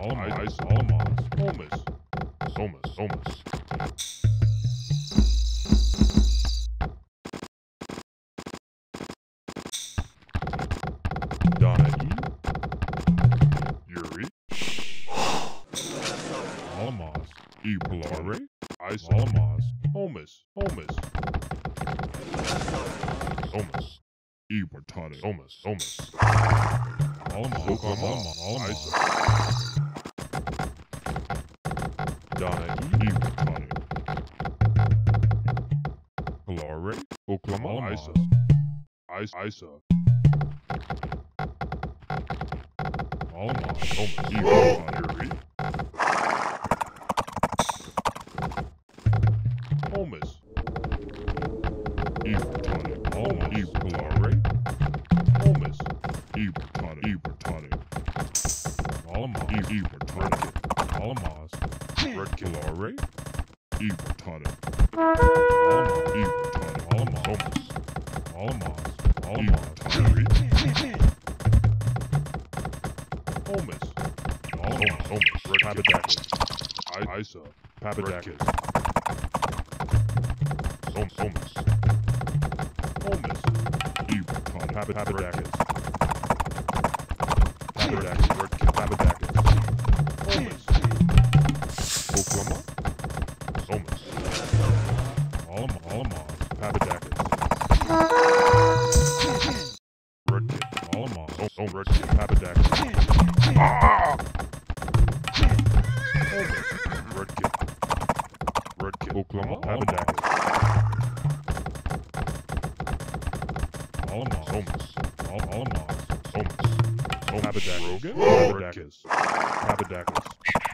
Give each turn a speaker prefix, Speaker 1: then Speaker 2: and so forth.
Speaker 1: Alamos, Alamos, Somas, Somas. Donna E. Yuri. Alamos, E. Polare. Isa. Alamos, Omus, Omus. Somas. E. Portade. Somas, Somas. Alamos, Alamos, Alamos. Donna E. Portade. Polare. Oklahoma, Isa. Isa. Alamos, Somas, E. Portade. Omus. E. Portade. Alamos, E. Polare. Omus. E. Portade. E. Portade. Alamos, E. Portade. Alamos. Red Polare. E. Portade. Alamos, E. Portade. Alamos. Alamos. Alamos. Omus. Alamos. Omus. Red Papadakis. Isa. Papadakis. Somas. Omus. E. Portade. Papadakis. Papadakis. Red Papadakis. Omus. Oklahoma. Somas. Alamos. Papadakis. Red Kid. Alamos. Red Kid. Papadakis. Red Kid. Red Kid. Oklahoma. Papadakis. Alamos. Somas. Alamos. Somas. Papadakis. Rogan. Papadakis. Papadakis.